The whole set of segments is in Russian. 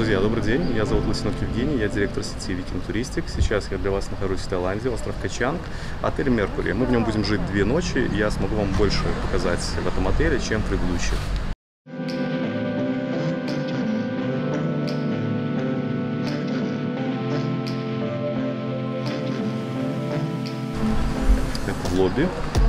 Друзья, добрый день. Меня зовут Лысенок Евгений, я директор сети Viking Touristic. Сейчас я для вас нахожусь в Таиланде, остров Качанг, отель Меркурий. Мы в нем будем жить 2 ночи, и я смогу вам больше показать в этом отеле, чем в предыдущих. Это лобби.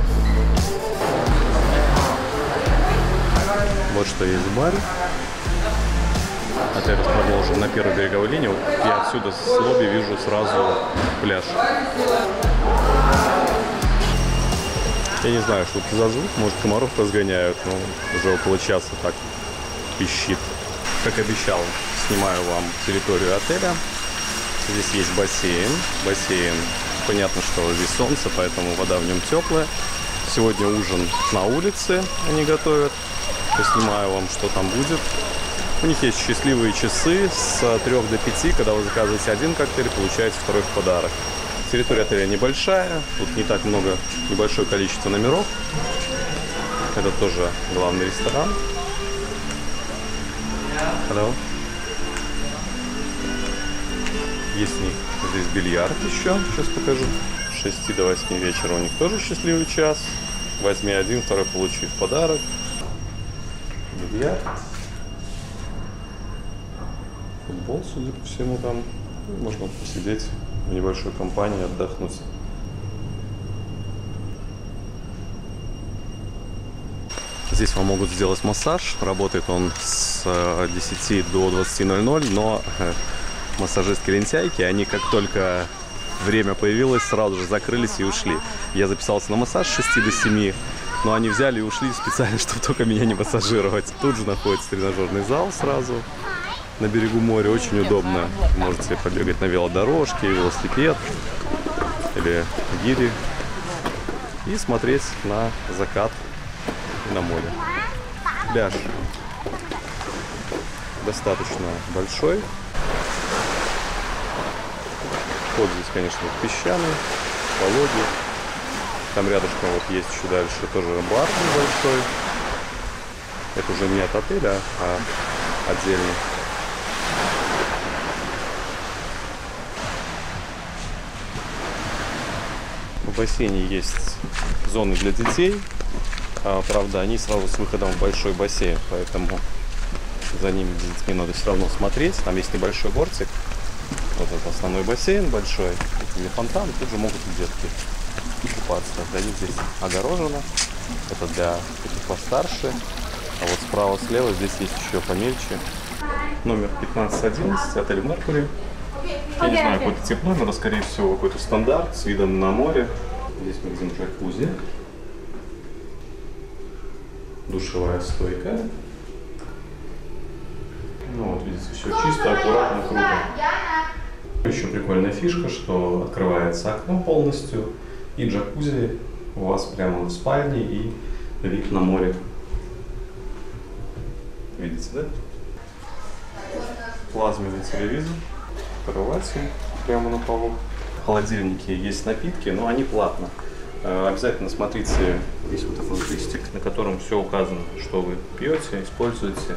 Вот что есть в баре. Отель расположен на первой береговой линии. Вот я отсюда с лобби вижу сразу пляж. Я не знаю, что это за звук. Может, комаров разгоняют, но уже около часа так пищит. Как обещал, снимаю вам территорию отеля. Здесь есть бассейн. Бассейн, понятно, что здесь солнце, поэтому вода в нем теплая. Сегодня ужин на улице они готовят. Поснимаю вам, что там будет. У них есть счастливые часы с 3 до 5, когда вы заказываете один коктейль, получаете второй в подарок. Территория отеля небольшая, тут не так много, небольшое количество номеров. Это тоже главный ресторан. Hello. Есть у них здесь бильярд еще, сейчас покажу. С 6 до 8 вечера у них тоже счастливый час. Возьми один, второй получи в подарок. Бильярд. Футбол, судя по всему, там. Можно посидеть в небольшой компании, отдохнуть. Здесь вам могут сделать массаж. Работает он с 10 до 20:00, но массажистки-лентяйки, они как только время появилось, сразу же закрылись и ушли. Я записался на массаж с 6 до 7, но они взяли и ушли специально, чтобы только меня не массажировать. Тут же находится тренажерный зал сразу. На берегу моря очень удобно. Можете побегать на велодорожке, велосипед или гири и смотреть на закат и на море. Пляж достаточно большой. Вход здесь, конечно, песчаный, пологий. Там рядышком вот есть еще дальше тоже бар небольшой. Это уже не от отеля, а отдельно. В бассейне есть зоны для детей, правда, они сразу с выходом в большой бассейн, поэтому за ними с детьми надо все равно смотреть. Там есть небольшой бортик, вот это основной бассейн большой, или фонтан, тут же могут и детки купаться. Для них здесь огорожено, это для таких постарше, а вот справа-слева здесь есть еще помельче. Номер 1511, отель Меркурий. Я не знаю, какой-то тип номера, скорее всего, какой-то стандарт с видом на море. Здесь мы видим джакузи. Душевая стойка. Ну вот, видите, все чисто, аккуратно, круто. Еще прикольная фишка, что открывается окно полностью, и джакузи у вас прямо в спальне, и вид на море. Видите, да? Плазменный телевизор. Кровати прямо на полу. В холодильнике есть напитки, но они платно. Обязательно смотрите, есть вот такой листик, на котором все указано, что вы пьете, используете.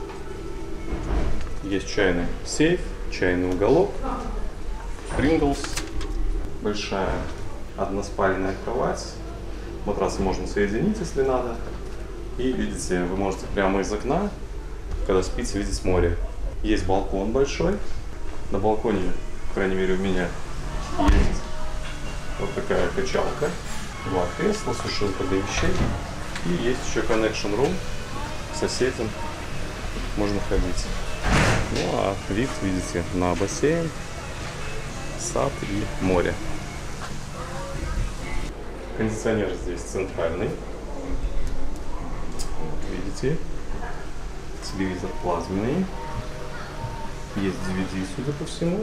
Есть чайный сейф, чайный уголок, Принглс, большая односпальная кровать. Матрасы можно соединить, если надо. И видите, вы можете прямо из окна, когда спите, видеть море. Есть балкон большой. На балконе, по крайней мере, у меня есть вот такая качалка, 2 кресла, сушилка для вещей. И есть еще connection room к соседям. Можно ходить. Ну а вид, видите, на бассейн, сад и море. Кондиционер здесь центральный. Видите? Телевизор плазменный. Есть DVD, судя по всему.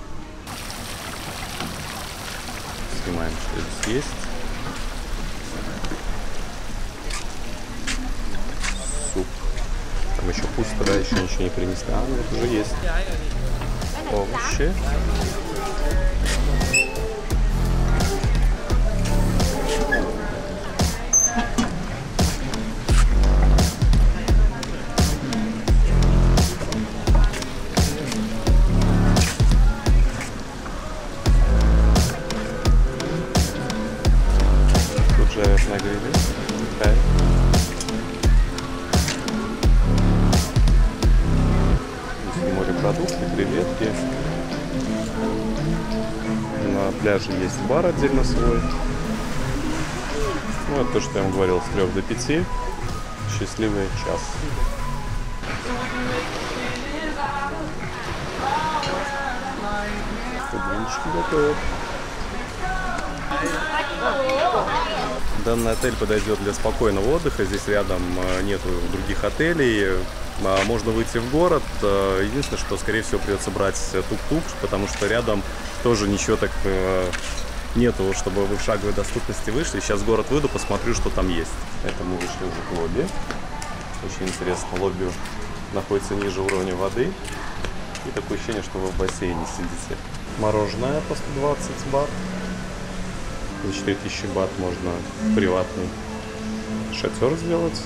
Снимаем, что здесь есть. Суп. Там еще пусто, да, еще ничего не принесли. А, ну вот уже есть. Овощи. пляже есть бар отдельно свой. Ну, это то, что я вам говорил, с 3 до 5. Счастливый час. Блинчики готовят. Данный отель подойдет для спокойного отдыха. Здесь рядом нету других отелей. Можно выйти в город. Единственное, что, скорее всего, придется брать тук-тук, потому что рядом тоже ничего так нету, чтобы вы в шаговой доступности вышли. Сейчас в город выйду, посмотрю, что там есть. Это мы вышли уже к лобби. Очень интересно, лобби находится ниже уровня воды. И такое ощущение, что вы в бассейне сидите. Мороженое по 120 бат. За 4000 бат можно приватный шатер сделать.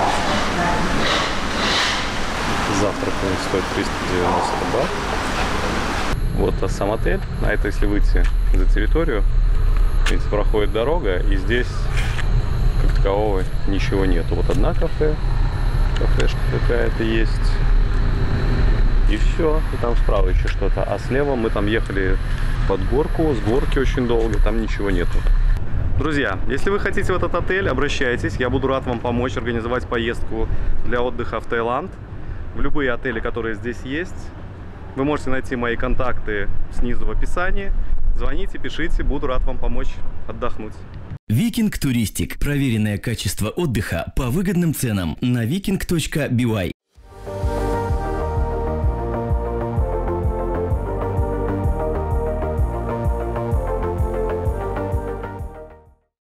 Завтрак стоит 390 бат. Вот сам отель. А это если выйти за территорию, видите, проходит дорога, и здесь как такового ничего нету. Вот одна кафешка какая-то есть. И все. И там справа еще что-то. А слева мы там ехали под горку, с горки очень долго, там ничего нету. Друзья, если вы хотите в этот отель, обращайтесь. Я буду рад вам помочь организовать поездку для отдыха в Таиланд. В любые отели, которые здесь есть. Вы можете найти мои контакты снизу в описании. Звоните, пишите, буду рад вам помочь отдохнуть. Викинг Туристик. Проверенное качество отдыха по выгодным ценам на viking.by.